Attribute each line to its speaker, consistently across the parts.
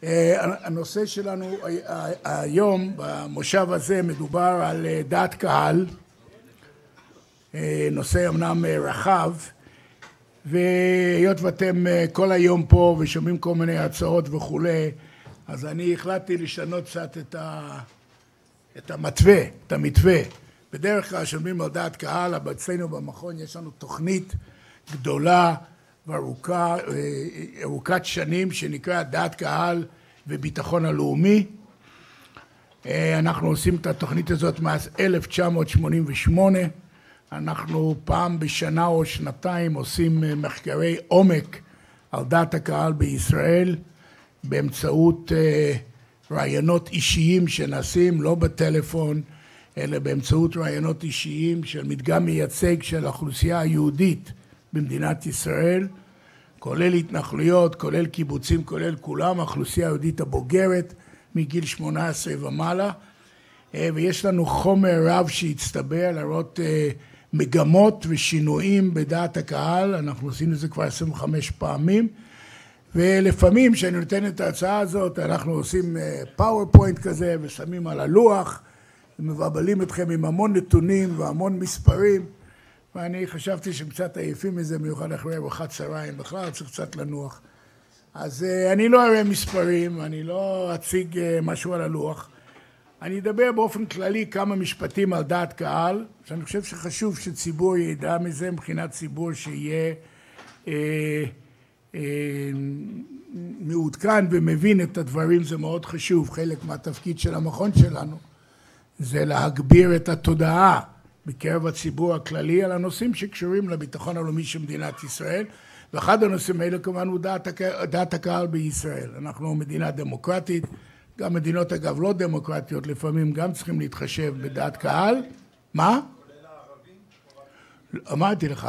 Speaker 1: הנושא שלנו היום במושב הזה מדובר על דעת קהל, נושא אמנם רחב, והיות ואתם כל היום פה ושומעים כל מיני הצעות וכולי, אז אני החלטתי לשנות קצת את המתווה. בדרך כלל שומעים על דעת קהל, אבל אצלנו במכון יש לנו תוכנית גדולה וארוכה, ארוכת שנים, שנקרא דעת קהל וביטחון הלאומי. אנחנו עושים את התוכנית הזאת מאז 1988. אנחנו פעם בשנה או שנתיים עושים מחקרי עומק על דעת הקהל בישראל, באמצעות רעיונות אישיים שנעשים, לא בטלפון, אלא באמצעות רעיונות אישיים של מדגם מייצג של האוכלוסייה היהודית במדינת ישראל, כולל התנחלויות, כולל קיבוצים, כולל כולם, האוכלוסייה היהודית הבוגרת מגיל 18 ומעלה, ויש לנו חומר רב שהצטבר להראות מגמות ושינויים בדעת הקהל. אנחנו עושים את זה כבר 25 פעמים, ולפעמים כשאני נותן את ההצעה הזאת, אנחנו עושים פאורפוינט כזה ושמים על הלוח, ומבלבלים אתכם עם המון נתונים והמון מספרים, ואני חשבתי שהם קצת עייפים מזה, מיוחד אחרי ארוחת צהריים, בכלל צריך קצת לנוח. אז אני לא אראה מספרים, אני לא אציג משהו על הלוח. אני אדבר באופן כללי כמה משפטים על דעת קהל, שאני חושב שחשוב שציבור ידע מזה, מבחינת ציבור שיהיה מעודכן ומבין את הדברים, זה מאוד חשוב. חלק מהתפקיד של המכון שלנו זה להגביר את התודעה בקרב הציבור הכללי על הנושאים שקשורים לביטחון הלאומי של מדינת ישראל, ואחד הנושאים האלה כמובן הוא דעת הקהל בישראל. אנחנו מדינה דמוקרטית, גם מדינות אגב לא דמוקרטיות לפעמים גם צריכים להתחשב בדעת קהל. מה? אמרתי לך,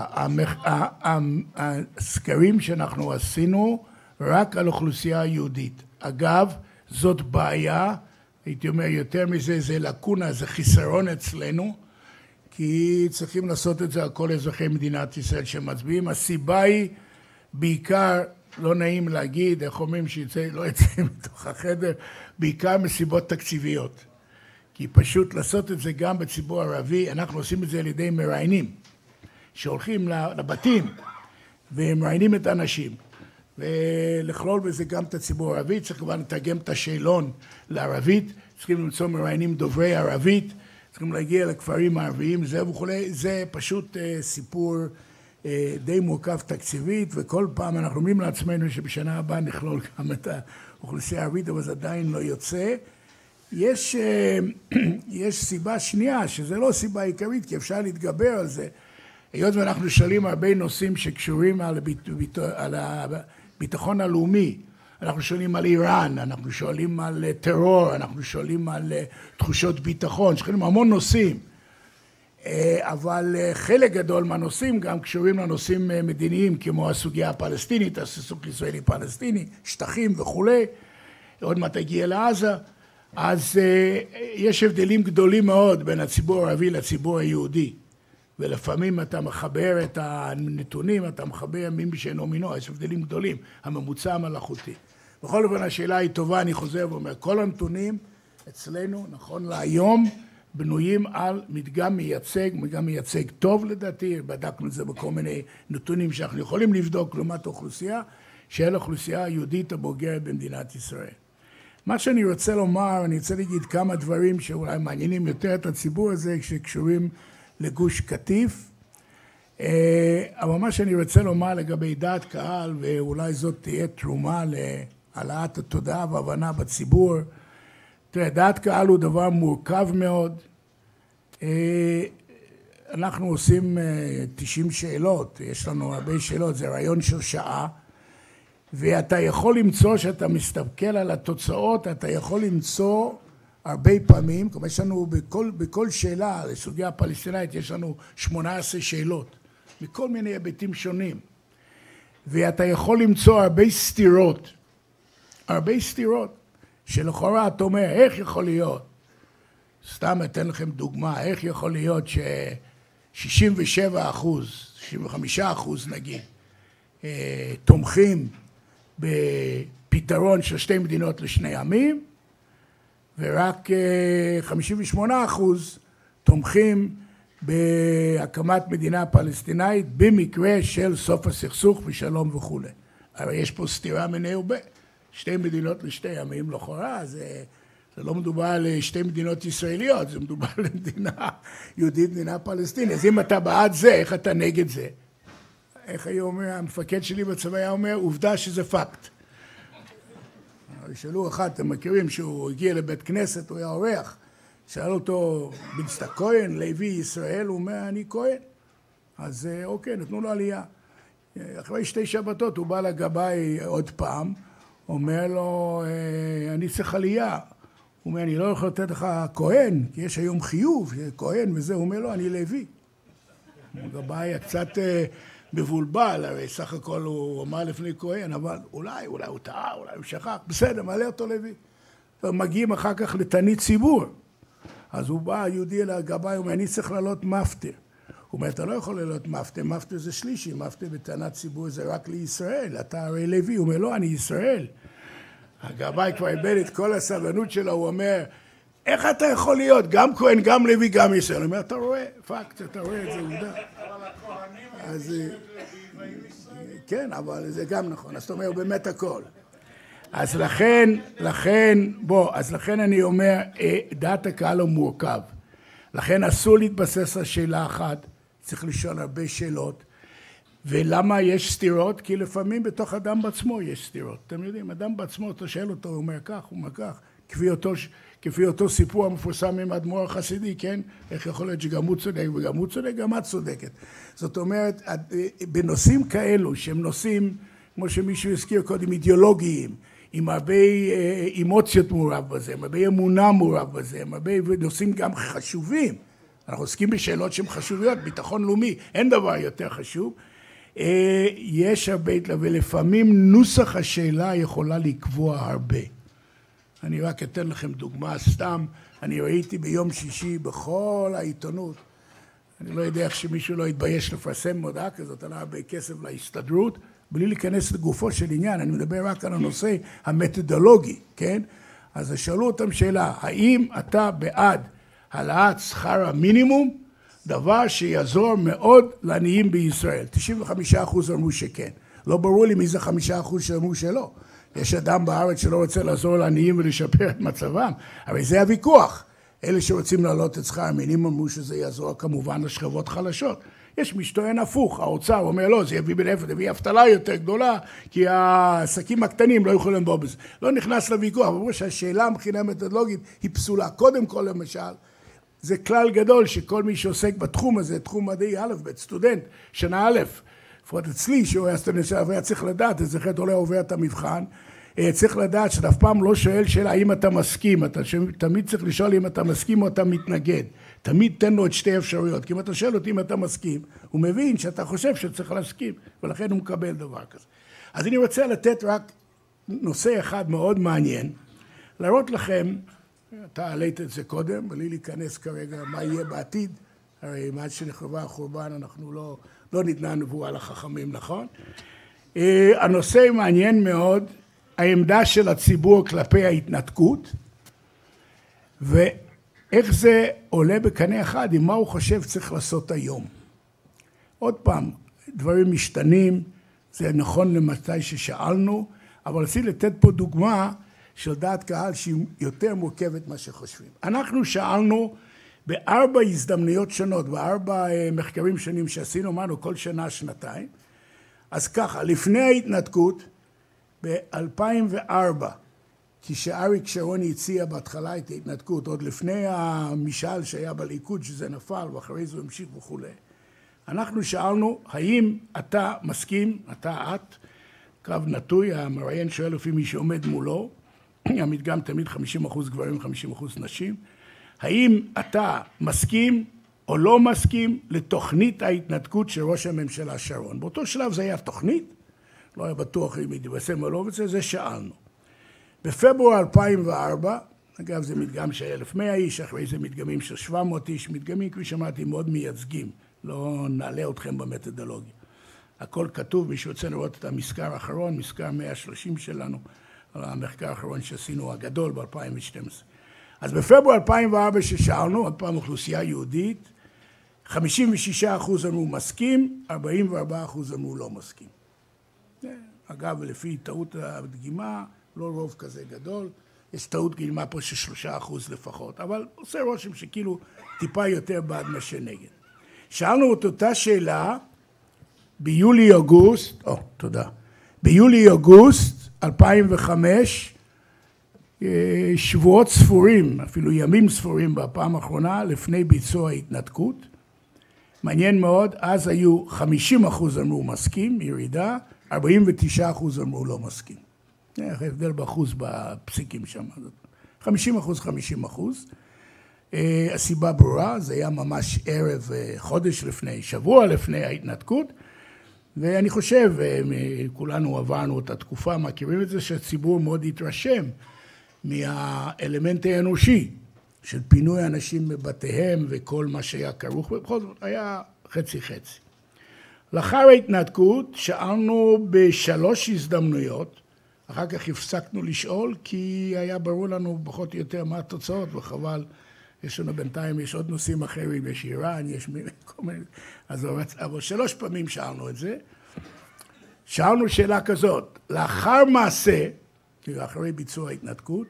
Speaker 1: הסקרים שאנחנו עשינו רק על אוכלוסייה היהודית. אגב, זאת בעיה, הייתי אומר יותר מזה, זה לקונה, זה חיסרון אצלנו, כי צריכים לעשות את זה על כל אזרחי מדינת ישראל שמצביעים. הסיבה היא בעיקר, לא נעים להגיד, איך אומרים שיצא, לא יצא מתוך החדר, בעיקר מסיבות תקציביות. כי פשוט לעשות את זה גם בציבור הערבי, אנחנו עושים את זה על ידי מראיינים, שהולכים לבתים ומראיינים את האנשים. ולכלול בזה גם את הציבור הערבי, צריך כבר לתרגם את השאלון לערבית, צריכים למצוא מראיינים דוברי ערבית, צריכים להגיע לכפרים הערביים, זה וכולי. זה פשוט סיפור די מורכב תקציבית, וכל פעם אנחנו אומרים לעצמנו שבשנה הבאה נכלול גם את האוכלוסייה הערבית, אבל זה עדיין לא יוצא. יש סיבה שנייה, שזה לא סיבה עיקרית, כי אפשר להתגבר על זה. היות ואנחנו שואלים הרבה נושאים שקשורים על הביטחון הלאומי, אנחנו שואלים על איראן, אנחנו שואלים על טרור, אנחנו שואלים על תחושות ביטחון, שואלים המון נושאים. אבל חלק גדול מהנושאים גם קשורים לנושאים מדיניים, כמו הסוגיה הפלסטינית, הסכסוך ישראלי-פלסטיני, שטחים וכולי, עוד מעט הגיע לעזה. אז יש הבדלים גדולים מאוד בין הציבור הערבי לציבור היהודי. ולפעמים אתה מחבר את הנתונים, אתה מחבר מין בשאינו מינו, יש הבדלים גדולים, הממוצע המלאכותי. בכל אופן השאלה היא טובה, אני חוזר ואומר, כל הנתונים אצלנו, נכון להיום, בנויים על מדגם מייצג טוב לדעתי, בדקנו את זה בכל מיני נתונים שאנחנו יכולים לבדוק לעומת האוכלוסייה, של האוכלוסייה היהודית הבוגרת במדינת ישראל. מה שאני רוצה לומר, אני רוצה להגיד כמה דברים שאולי מעניינים יותר את הציבור הזה, שקשורים לגוש קטיף, אבל מה שאני רוצה לומר לגבי דעת קהל, ואולי זאת תהיה תרומה להעלאת התודעה והבנה בציבור. תראה, דעת קהל הוא דבר מורכב מאוד. אנחנו עושים 90 שאלות, יש לנו הרבה שאלות, זה רעיון של שעה, ואתה יכול למצוא, שאתה מסתכל על התוצאות, אתה יכול למצוא הרבה פעמים, כמו יש לנו בכל שאלה, לסוגיה הפלסטינאית, יש לנו 18 שאלות, מכל מיני היבטים שונים. ואתה יכול למצוא הרבה סתירות, שלכאורה אתה אומר, איך יכול להיות? סתם אתן לכם דוגמה, איך יכול להיות ש-67%, 65% נגיד, תומכים פתרון של שתי מדינות לשני עמים, ורק 58% תומכים בהקמת מדינה פלסטינאית במקרה של סוף הסכסוך ושלום וכו'. אבל יש פה סתירה מיניה הרבה. שתי מדינות לשתי עמים, לכאורה, זה לא מדובר על שתי מדינות ישראליות, זה מדובר על מדינה יהודית, מדינה פלסטינית. אז אם אתה בעד זה, איך אתה נגד זה? איך היה אומר, המפקד שלי בצבא היה אומר, עובדה שזה פקט. שאלו אחד, אתם מכירים שהוא הגיע לבית כנסת, הוא היה אורח, שאל אותו, בנצת כהן, לוי ישראל, הוא אומר, אני כהן. אז אוקיי, נתנו לו עלייה. אחרי 2 שבתות הוא בא לגבאי עוד פעם, אומר לו, אני צריך עלייה. הוא אומר, אני לא יכול לתת לך כהן, כי יש היום חיוב, כהן וזה, הוא אומר לו, אני לוי. הגבאי היה קצת מבולבל, הרי סך הכל הוא אמר לפני כהן, אבל אולי הוא טעה, אולי הוא שכח, בסדר, מעלה אותו לוי. מגיעים אחר כך לתענית ציבור. אז הוא בא, יהודי אל הגבאי, הוא אומר, אני צריך לעלות מפטר. הוא אומר, אתה לא יכול לעלות מפטר, מפטר זה שלישי, מפטר בתענת ציבור זה רק לישראל, אתה הרי לוי. הוא אומר, לא, אני ישראל. הגבאי כבר איבד את כל הסבלנות שלו, הוא אומר, איך אתה יכול להיות גם כהן, גם לוי, גם ישראל? הוא אומר, אתה רואה, פקט, אתה רואה את זה, עובדה. אז כן, אבל זה גם נכון, אז אתה אומר, באמת הכל. אז לכן אני אומר, דעת הקהל הוא מורכב. לכן אסור להתבסס על שאלה אחת, צריך לשאול הרבה שאלות. ולמה יש סתירות? כי לפעמים בתוך אדם בעצמו יש סתירות. אתם יודעים, אדם בעצמו, אתה שואל אותו, הוא אומר כך, הוא אומר כך. כפי אותו סיפור המפורסם עם האדמו"ר החסידי, כן? איך יכול להיות שגם הוא צודק וגם הוא צודק, גם את צודקת. זאת אומרת, בנושאים כאלו, שהם נושאים, כמו שמישהו הזכיר קודם, אידיאולוגיים, עם הרבה אמוציות מעורב בזה, עם הרבה אמונה מעורב בזה, עם הרבה נושאים גם חשובים. אנחנו עוסקים בשאלות שהן חשוביות, ביטחון לאומי, אין דבר יותר חשוב. יש הרבה, ולפעמים נוסח השאלה יכולה לקבוע הרבה. אני רק אתן לכם דוגמה סתם, אני ראיתי ביום שישי בכל העיתונות, אני לא יודע איך שמישהו לא יתבייש לפרסם מודעה כזאת, עלה הרבה כסף להסתדרות, בלי להיכנס לגופו של עניין, אני מדבר רק על הנושא המתודולוגי, כן? אז שאלו אותם שאלה, האם אתה בעד העלאת שכר המינימום, דבר שיעזור מאוד לעניים בישראל? 95% אמרו שכן. לא ברור לי מי זה 5% שאמרו שלא. יש אדם בארץ שלא רוצה לעזור לעניים ולשפר את מצבם, אבל זה הוויכוח. אלה שרוצים להעלות את שכר המינימום אמרו שזה יעזור כמובן לשכבות חלשות. יש מי שטוען הפוך, האוצר אומר לא, זה יביא בנפט, יביא אבטלה יותר גדולה, כי העסקים הקטנים לא יכולים לבוא בזה. לא נכנס לוויכוח, אבל אמרו שהשאלה מבחינה מתודולוגית היא פסולה. קודם כל למשל, זה כלל גדול שכל מי שעוסק בתחום הזה, תחום מדעי א' ב', סטודנט, שנה א', לפחות אצלי שהוא היה סטודנט היה צריך לדעת, אז אחרת עולה עובר את המבחן, צריך לדעת שאתה אף פעם לא שואל שאלה האם אתה מסכים, אתה תמיד צריך לשאול אם אתה מסכים או אתה מתנגד. תמיד תן לו את שתי אפשרויות, כי אם אתה שואל אותי אם אתה מסכים, הוא מבין שאתה חושב שצריך להסכים, ולכן הוא מקבל דבר כזה. אז אני רוצה לתת רק נושא אחד מאוד מעניין, להראות לכם, אתה העלית את זה קודם, בלי להיכנס כרגע מה יהיה בעתיד, הרי מאז שנחרבה החורבן אנחנו לא ניתנה נבואה לחכמים, נכון? הנושא מעניין מאוד, העמדה של הציבור כלפי ההתנתקות, ואיך זה עולה בקנה אחד עם מה הוא חושב צריך לעשות היום. עוד פעם, דברים משתנים, זה נכון למתי ששאלנו, אבל רציתי לתת פה דוגמה של דעת קהל שהיא יותר מורכבת מה שחושבים. אנחנו שאלנו ב4 הזדמנויות שונות, ב4 מחקרים שונים שעשינו, אמרנו כל שנה, שנתיים. אז ככה, לפני ההתנתקות, ב-2004, כשאריק שרון הציע בהתחלה את ההתנתקות, עוד לפני המשאל שהיה בליכוד שזה נפל, ואחרי זה המשיך וכו'. אנחנו שאלנו, האם אתה מסכים, את, קו נטוי, המראיין שואל לפי מי שעומד מולו, המדגם תמיד 50% גברים, 50% נשים, האם אתה מסכים או לא מסכים לתוכנית ההתנתקות של ראש הממשלה שרון? באותו שלב זה היה תוכנית, לא היה בטוח אם יתבשם או לא, וזה שאלנו. בפברואר 2004, אגב זה מדגם של 1,100 איש, אחרי זה מדגמים של 700 איש, מדגמים כפי שאמרתי מאוד מייצגים, לא נעלה אתכם במתודולוגיה. הכל כתוב, מי שרוצה לראות את המזכר האחרון, מזכר 130 שלנו, על המחקר האחרון שעשינו הגדול ב-2012. אז בפברואר 2004 ששאלנו, עוד פעם אוכלוסייה יהודית, 56% אמרו מסכים, 44% אמרו לא מסכים. אגב, לפי טעות הדגימה, לא רוב כזה גדול, יש טעות דגימה פה של 3% לפחות, אבל עושה רושם שכאילו טיפה יותר בעד מה שנגד. שאלנו את אותה שאלה ביולי-אוגוסט, תודה, ביולי-אוגוסט 2005, שבועות ספורים, אפילו ימים ספורים בפעם האחרונה, לפני ביצוע ההתנתקות. מעניין מאוד, אז היו 50% אמרו מסכים, ירידה, 49% אמרו לא מסכים. הבדל באחוז בפסיקים שם. 50%. הסיבה ברורה, זה היה ממש ערב חודש לפני, שבוע לפני ההתנתקות, ואני חושב, כולנו עברנו את התקופה, מכירים את זה שהציבור מאוד התרשם מהאלמנט האנושי של פינוי אנשים מבתיהם וכל מה שהיה כרוך, ובכל זאת היה חצי-חצי. לאחר ההתנתקות שאלנו בשלוש הזדמנויות, אחר כך הפסקנו לשאול כי היה ברור לנו פחות או יותר מה התוצאות, וחבל, יש לנו בינתיים, יש עוד נושאים אחרים, יש איראן, יש כל מיני, אבל 3 פעמים שאלנו את זה. שאלנו שאלה כזאת, לאחר מעשה, כאילו אחרי ביצוע ההתנתקות,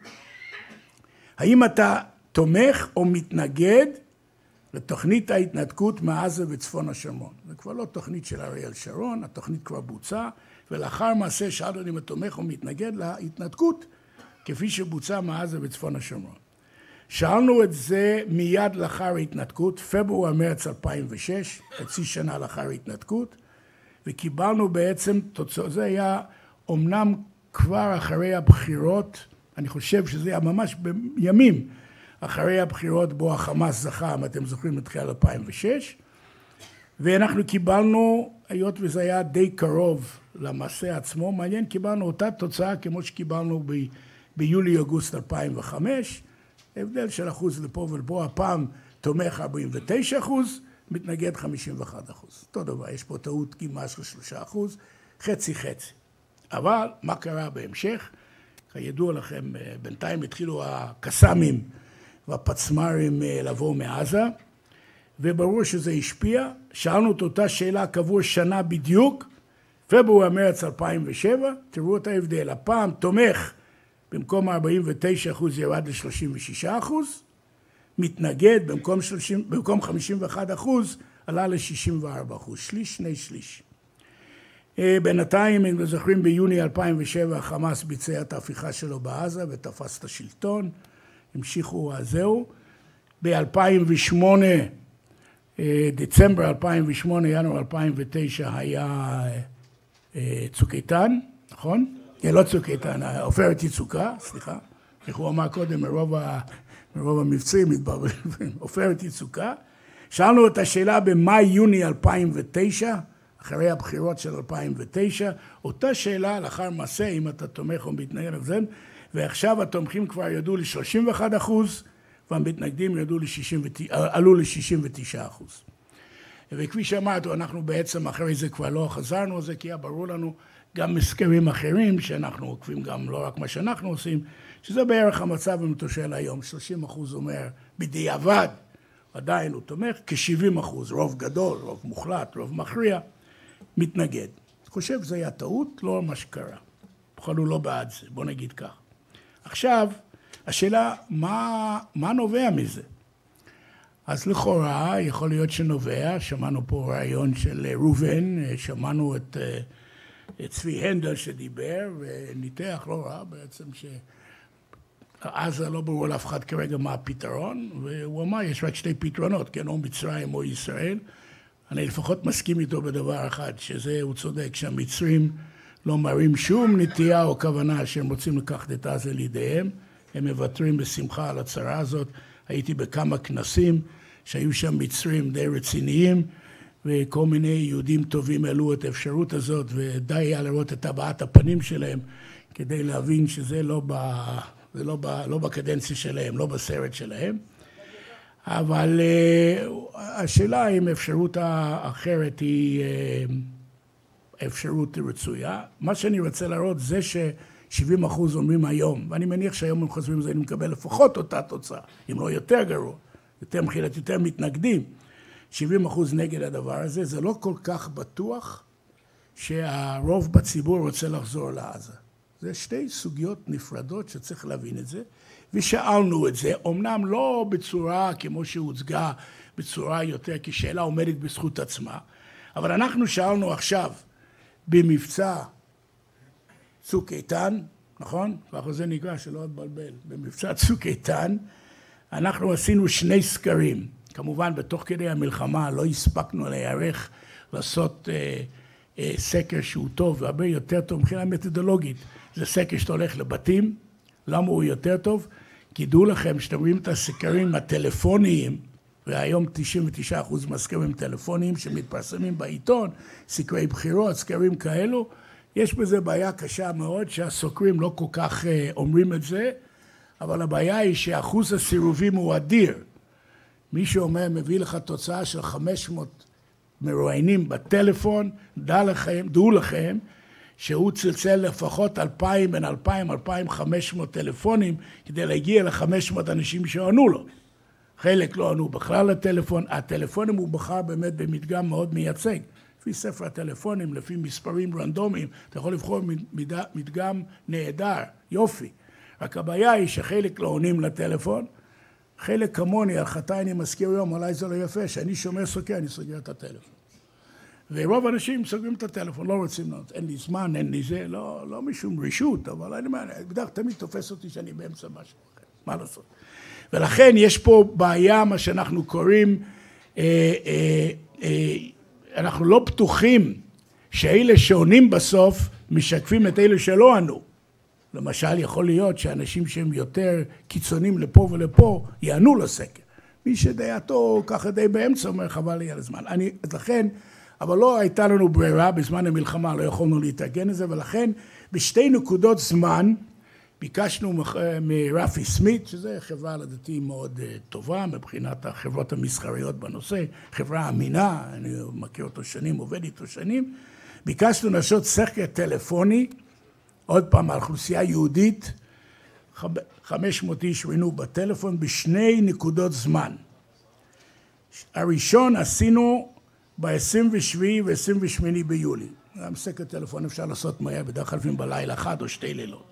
Speaker 1: האם אתה תומך או מתנגד לתוכנית ההתנתקות מעזה וצפון השומרון? זה כבר לא תוכנית של אריאל שרון, התוכנית כבר בוצעה, ולאחר מעשה שאלנו אם אתה תומך או מתנגד להתנתקות, כפי שבוצעה מעזה וצפון השומרון. שאלנו את זה מיד לאחר ההתנתקות, פברואר-מרץ 2006, חצי שנה לאחר ההתנתקות, וקיבלנו בעצם תוצאות, זה היה אומנם כבר אחרי הבחירות, אני חושב שזה היה ממש בימים אחרי הבחירות בו החמאס זכה, אם אתם זוכרים, מתחיל 2006, ואנחנו קיבלנו, היות וזה היה די קרוב למעשה עצמו, מעניין, קיבלנו אותה תוצאה כמו שקיבלנו ביולי-אוגוסט 2005, הבדל של אחוז לפה ולפה, הפעם תומך 49%, מתנגד 51%. אותו דבר, יש פה טעות גימה של 3%, חצי-חצי. אבל מה קרה בהמשך? כידוע לכם, בינתיים התחילו הקסאמים והפצמ"רים לבוא מעזה, וברור שזה השפיע. שאלנו את אותה שאלה קבוע שנה בדיוק, פברואר-מרץ 2007, תראו את ההבדל. הפעם תומך במקום 49% ירד ל-36%, מתנגד במקום 51% עלה ל-64%, שליש, שני שליש. בינתיים, אם זוכרים, ביוני 2007 החמאס ביצע את ההפיכה שלו בעזה ותפס את השלטון, המשיכו זהו. ב-2008, דצמבר 2008, ינואר 2009 היה צוק איתן, נכון? לא צוק איתן, עופרת יצוקה, סליחה, איך הוא אמר קודם, מרוב המבצעים מתבררים, עופרת יצוקה. שאלנו את השאלה במאי-יוני 2009, אחרי הבחירות של 2009, אותה שאלה לאחר מעשה, אם אתה תומך או מתנגד לזה, ועכשיו התומכים כבר ירדו ל-31%, והמתנגדים עלו ל-69%. וכפי שאמרתי, אנחנו בעצם אחרי זה כבר לא חזרנו על זה, כי היה ברור לנו גם מסקרים אחרים, שאנחנו עוקבים גם לא רק מה שאנחנו עושים, שזה בערך המצב המתושל היום, 30% אומר בדיעבד, עדיין הוא תומך, כ-70%, רוב גדול, רוב מוחלט, רוב מכריע, מתנגד. אני חושב שזה היה טעות, לא מה שקרה. בכל הוא לא בעד זה, בוא נגיד כך. עכשיו, השאלה, מה נובע מזה? אז לכאורה, יכול להיות שנובע, שמענו פה רעיון של רובן, שמענו את צבי הנדל שדיבר, וניתח לא רע בעצם שעזה לא ברור לאף אחד כרגע מה הפתרון, והוא אמר, יש רק 2 פתרונות, כן, או מצרים או ישראל. אני לפחות מסכים איתו בדבר אחד, שזה הוא צודק, שהמצרים לא מראים שום נטייה או כוונה שהם רוצים לקחת את עזה לידיהם, הם מוותרים בשמחה על הצרה הזאת. הייתי בכמה כנסים שהיו שם מצרים די רציניים, וכל מיני יהודים טובים העלו את האפשרות הזאת, ודי היה לראות את הבעת הפנים שלהם, כדי להבין שזה לא בקדנציה שלהם, לא בסרט שלהם. אבל השאלה אם האפשרות האחרת היא אפשרות רצויה. מה שאני רוצה להראות זה 70% אומרים היום, ואני מניח שהיום הם חושבים על זה, אני מקבל לפחות אותה תוצאה, אם לא יותר גרוע, יותר מחילת, יותר מתנגדים. 70% נגד הדבר הזה, זה לא כל כך בטוח שהרוב בציבור רוצה לחזור לעזה. זה שתי סוגיות נפרדות שצריך להבין את זה, ושאלנו את זה, אמנם לא בצורה כמו שהוצגה, בצורה יותר כשאלה עומדת בזכות עצמה, אבל אנחנו שאלנו עכשיו במבצע צוק איתן, נכון? ככה זה נקרא, שלא תבלבל, במבצע צוק איתן, אנחנו עשינו 2 סקרים, כמובן בתוך כדי המלחמה לא הספקנו להיערך לעשות סקר שהוא טוב והרבה יותר טוב מבחינה מתודולוגית. זה סקר שאתה הולך לבתים, למה הוא יותר טוב? כי דעו לכם שאתם רואים את הסקרים הטלפוניים, והיום 99% מהסקרים טלפוניים שמתפרסמים בעיתון, סקרי בחירות, סקרים כאלו, יש בזה בעיה קשה מאוד שהסוקרים לא כל כך אומרים את זה, אבל הבעיה היא שאחוז הסירובים הוא אדיר. מי שאומר מביא לך תוצאה של 500 מרואיינים בטלפון, דעו לכם שהוא צלצל לפחות 2,000, בין 2,000-2,500 טלפונים כדי להגיע ל-500 אנשים שענו לו. חלק לא ענו בכלל לטלפון, הטלפונים הוא בחר באמת במדגם מאוד מייצג. לפי ספר הטלפונים, לפי מספרים רנדומיים, אתה יכול לבחור מדגם נהדר, יופי. רק הבעיה היא שחלק לא עונים לטלפון, חלק כמוני, על חטאי אני מזכיר יום, אולי זה לא יפה, שאני שומר סוקר, אני סוגר את הטלפון. ורוב האנשים סוגרים את הטלפון, לא רוצים לענות, אין לי זמן, אין לי זה, לא משום רשות, אבל אני בדרך תמיד תופס אותי שאני באמצע משהו אחר, מה לעשות? ולכן יש פה בעיה, מה שאנחנו קוראים, אנחנו לא בטוחים שאלה שעונים בסוף משקפים את אלה שלא ענו. למשל, יכול להיות שאנשים שהם יותר קיצונים לפה ולפה יענו לסקר. מי שדעתו ככה די באמצע אומר חבל לי על הזמן. לכן, אבל לא הייתה לנו ברירה בזמן המלחמה, לא יכולנו להתארגן לזה, ולכן בשתי נקודות זמן ביקשנו מרפי סמית, שזה חברה לדעתי מאוד טובה מבחינת החברות המסחריות בנושא, חברה אמינה, אני מכיר אותו שנים, עובד איתו שנים, ביקשנו לעשות סקר טלפוני, עוד פעם, האוכלוסייה יהודית, 500 איש ראינו בטלפון בשני נקודות זמן. הראשון עשינו ב-27 ו-28 ביולי. גם סקר טלפון אפשר לעשות מהר, בדרך כלל לפעמים בלילה אחד או 2 לילות.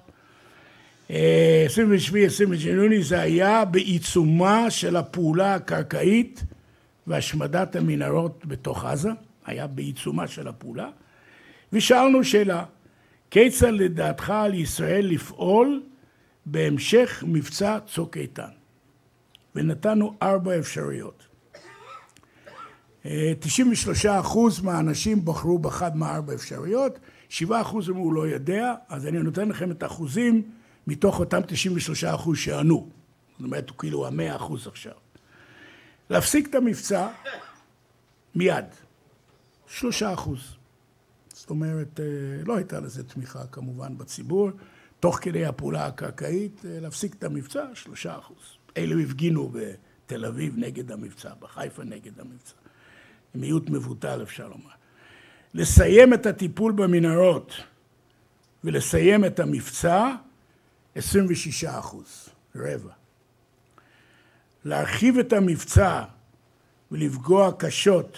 Speaker 1: 27 ו-28 ביולי זה היה בעיצומה של הפעולה הקרקעית והשמדת המנהרות בתוך עזה, היה בעיצומה של הפעולה, ושאלנו שאלה, כיצד לדעתך על ישראל לפעול בהמשך מבצע צוק איתן? ונתנו 4 אפשרויות. 93% מהאנשים בחרו באחד מה4 אפשרויות, 7% אמרו לא יודע, אז אני נותן לכם את האחוזים מתוך אותם 93% שענו. זאת אומרת, הוא כאילו 100% עכשיו. להפסיק את המבצע מיד, 3%. זאת אומרת, לא הייתה לזה תמיכה כמובן בציבור, תוך כדי הפעולה הקרקעית, להפסיק את המבצע, 3%. אלו הפגינו בתל אביב נגד המבצע, בחיפה נגד המבצע. מיעוט מבוטל אפשר לומר. לסיים את הטיפול במנהרות ולסיים את המבצע, 26%, רבע. להרחיב את המבצע ולפגוע קשות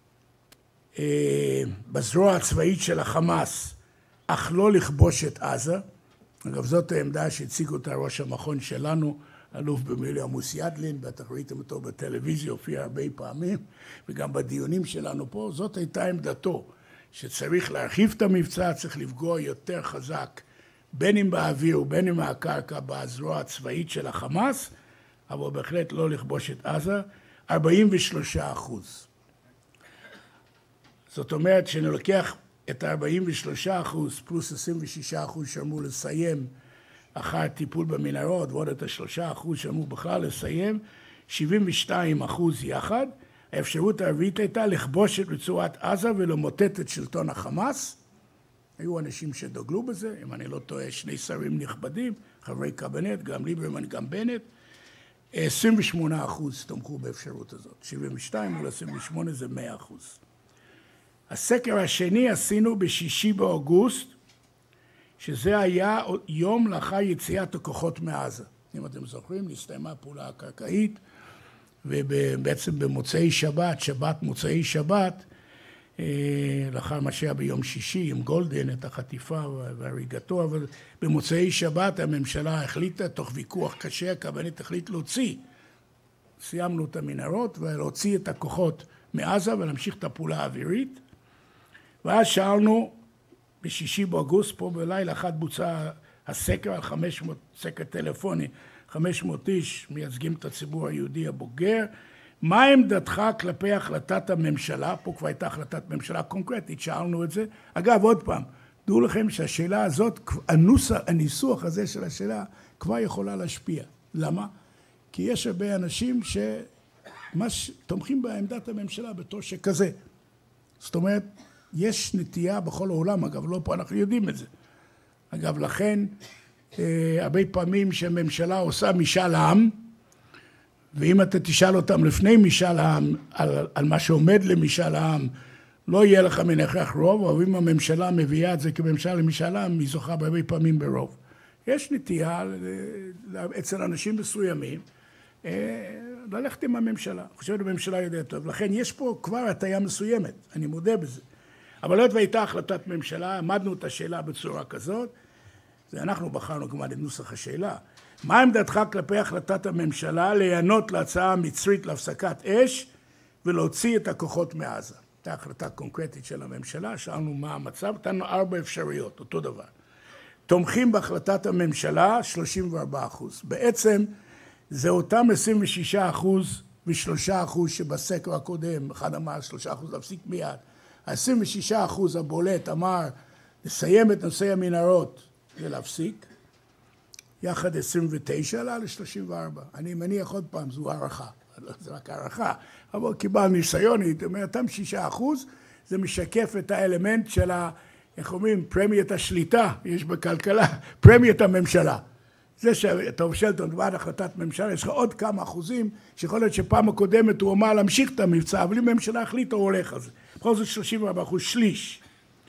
Speaker 1: בזרוע הצבאית של החמאס, אך לא לכבוש את עזה. אגב, זאת העמדה שהציג אותה ראש המכון שלנו, אלוף במילואים עמוס ידלין, בטח ראיתם אותו בטלוויזיה, הופיע הרבה פעמים, וגם בדיונים שלנו פה, זאת הייתה עמדתו, שצריך להרחיב את המבצע, צריך לפגוע יותר חזק, בין אם באוויר ובין אם מהקרקע, בזרוע הצבאית של החמאס, אבל בהחלט לא לכבוש את עזה, 43%. זאת אומרת, שאני לוקח את ה-43% פלוס 26% שאמרו לסיים אחר טיפול במנהרות, ועוד את ה3% שאמרו בכלל לסיים, 72% יחד. האפשרות הרביעית הייתה לכבוש את רצועת עזה ולמוטט את שלטון החמאס. היו אנשים שדגלו בזה, אם אני לא טועה, 2 שרים נכבדים, חברי קבינט, גם ליברמן, גם בנט. 28% תמכו באפשרות הזאת. 72 מול 28 זה 100%. הסקר השני עשינו ב6 באוגוסט, שזה היה יום לאחר יציאת הכוחות מעזה. אם אתם זוכרים, נסתיימה הפעולה הקרקעית, ובעצם במוצאי שבת, מוצאי שבת, לאחר מה שהיה ביום שישי עם גולדן, את החטיפה והריגתו, אבל במוצאי שבת הממשלה החליטה, תוך ויכוח קשה, הקבינט החליט להוציא. סיימנו את המנהרות ולהוציא את הכוחות מעזה ולהמשיך את הפעולה האווירית. ואז שאלנו, בשישי באוגוסט, פה בלילה אחד בוצע הסקר על 500, סקר טלפוני, 500 איש מייצגים את הציבור היהודי הבוגר. מה עמדתך כלפי החלטת הממשלה? פה כבר הייתה החלטת ממשלה קונקרטית, שאלנו את זה. אגב, עוד פעם, דעו לכם שהשאלה הזאת, הניסוח הזה של השאלה כבר יכולה להשפיע. למה? כי יש הרבה אנשים תומכים בעמדת הממשלה בתור שכזה. זאת אומרת, יש נטייה בכל העולם, אגב, לא פה אנחנו יודעים את זה. אגב, לכן, הרבה פעמים שהממשלה עושה משאל עם, ואם אתה תשאל אותם לפני משאל העם, על מה שעומד למשאל העם, לא יהיה לך מן הכרח רוב, אבל אם הממשלה מביאה את זה כממשלה למשאל העם, היא זוכה הרבה פעמים ברוב. יש נטייה אצל אנשים מסוימים, ללכת עם הממשלה. אני חושב שהממשלה יודעת טוב. לכן יש פה כבר הטיה מסוימת, אני מודה בזה. אבל עוד והייתה החלטת ממשלה, עמדנו את השאלה בצורה כזאת, ואנחנו בחרנו כמובן את נוסח השאלה. מה עמדתך כלפי החלטת הממשלה להיענות להצעה המצרית להפסקת אש ולהוציא את הכוחות מעזה? הייתה החלטה קונקרטית של הממשלה, שאלנו מה המצב, נתנו 4 אפשרויות, אותו דבר. תומכים בהחלטת הממשלה 34%. בעצם זה אותם 26% ו3% שבסקר הקודם, אחד אמר 3% להפסיק מיד. ה-26% הבולט אמר לסיים את נושא המנהרות ולהפסיק. יחד 29 עלה ל-34. אני מניח עוד פעם, זו הערכה. זה רק הערכה. אבל קיבלנו ניסיון, זאת אומרת, אותם 6%, זה משקף את האלמנט של איך אומרים, פרמיית השליטה, יש בכלכלה, פרמיית הממשלה. זה שאתה שלטון בעד החלטת ממשלה, יש לך עוד כמה אחוזים, שיכול להיות שפעם הקודמת הוא אמר להמשיך את המבצע, אבל אם הממשלה החליטה, הוא הולך על זה. בכל זאת 34%, שליש.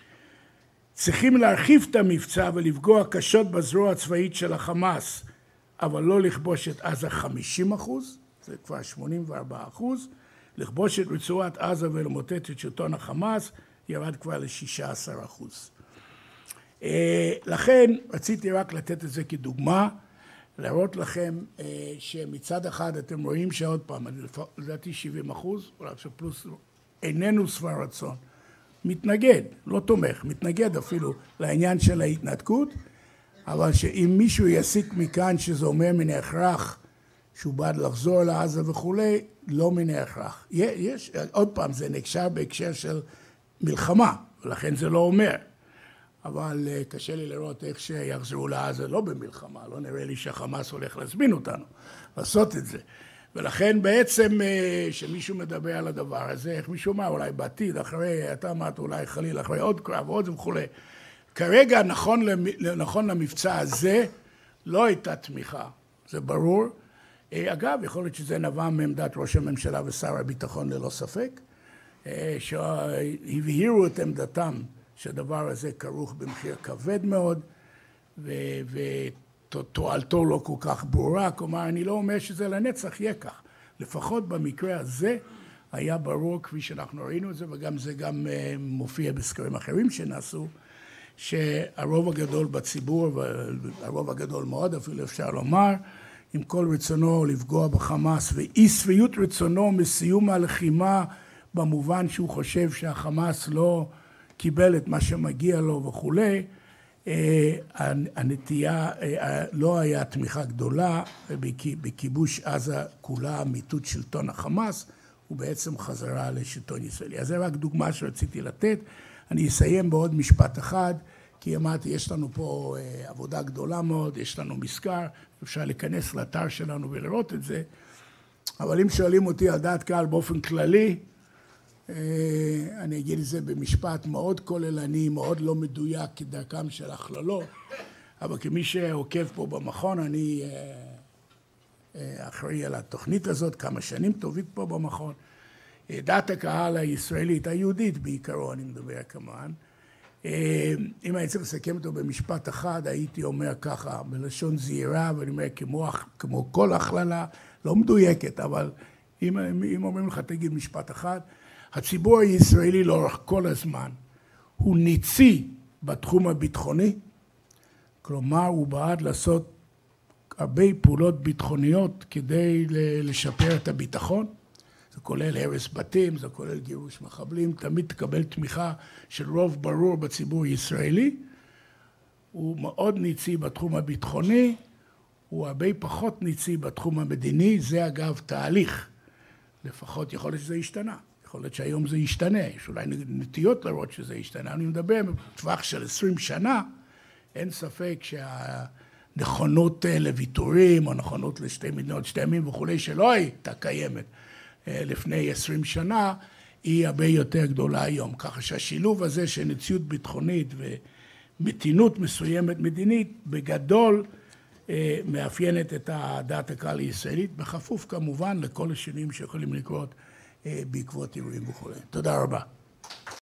Speaker 1: צריכים להרחיב את המבצע ולפגוע קשות בזרוע הצבאית של החמאס, אבל לא לכבוש את עזה 50%, זה כבר 84%, לכבוש את רצועת עזה ולמוטט את שלטון החמאס, ירד כבר ל-16%. לכן רציתי רק לתת את זה כדוגמה, להראות לכם שמצד אחד אתם רואים שעוד פעם, לדעתי 70%, אולי שפלוס איננו שבע רצון, מתנגד, לא תומך, מתנגד אפילו לעניין של ההתנתקות, אבל שאם מישהו יסיק מכאן שזה אומר מן ההכרח שהוא בעד לחזור לעזה וכולי, לא מן ההכרח. יש, עוד פעם, זה נקשר בהקשר של מלחמה, ולכן זה לא אומר. אבל קשה לי לראות איך שיחזרו לעזה לא במלחמה, לא נראה לי שהחמאס הולך להזמין אותנו לעשות את זה. ולכן בעצם שמישהו מדבר על הדבר הזה, איך מישהו אומר, אולי בעתיד, אחרי, אתה אמרת אולי חליל, אחרי עוד קרב, עוד וכו'. כרגע נכון למבצע הזה לא הייתה תמיכה, זה ברור. אגב, יכול להיות שזה נבע מעמדת ראש הממשלה ושר הביטחון ללא ספק, שהבהירו את עמדתם שהדבר הזה כרוך במחיר כבד מאוד, ותועלתו לא כל כך ברורה, כלומר, אני לא אומר שזה לנצח יהיה כך. לפחות במקרה הזה היה ברור, כפי שאנחנו ראינו את זה, וגם זה גם מופיע בסקרים אחרים שנעשו, שהרוב הגדול בציבור, והרוב הגדול מאוד אפילו אפשר לומר, עם כל רצונו לפגוע בחמאס, ואי שביעות רצונו מסיום הלחימה, במובן שהוא חושב שהחמאס לא קיבל את מה שמגיע לו וכולי, הנטייה לא היה תמיכה גדולה בכיבוש עזה כולה, מיטוט שלטון החמאס, ובעצם חזרה לשלטון ישראלי. אז זה רק דוגמה שרציתי לתת. אני אסיים בעוד משפט אחד, כי אמרתי, יש לנו פה עבודה גדולה מאוד, יש לנו מזכר, אפשר להיכנס לאתר שלנו ולראות את זה, אבל אם שואלים אותי על דעת קהל באופן כללי, אני אגיד את זה במשפט מאוד כוללני, מאוד לא מדויק כדרכם של הכללות, אבל כמי שעוקב פה במכון, אני אחראי על התוכנית הזאת, כמה שנים טובים פה במכון. דעת הקהל הישראלית, היהודית בעיקרו, אני מדבר כמובן, אם הייתי צריך לסכם אותו במשפט אחד, הייתי אומר ככה, בלשון זהירה, ואני אומר כמו כל הכללה, לא מדויקת, אבל אם אומרים לך תגיד משפט אחד, הציבור הישראלי לאורך כל הזמן הוא ניצי בתחום הביטחוני, כלומר הוא בעד לעשות הרבה פעולות ביטחוניות כדי לשפר את הביטחון, זה כולל הרס בתים, זה כולל גירוש מחבלים, תמיד תקבל תמיכה של רוב ברור בציבור הישראלי, הוא מאוד ניצי בתחום הביטחוני, הוא הרבה פחות ניצי בתחום המדיני, זה אגב תהליך, לפחות יכול להיות שזה השתנה, יכול להיות שהיום זה ישתנה, יש אולי נטיות לראות שזה ישתנה, אני מדבר בטווח של 20 שנה, אין ספק שהנכונות לוויתורים או נכונות לשתי מדינות, שתי עמים וכולי שלא הייתה קיימת לפני 20 שנה, היא הרבה יותר גדולה היום. ככה שהשילוב הזה של ניציות ביטחונית ומתינות מסוימת מדינית, בגדול מאפיינת את דעת הקהל הישראלית, בכפוף כמובן לכל השינויים שיכולים לקרות בעקבות אירועים וכו'. תודה רבה.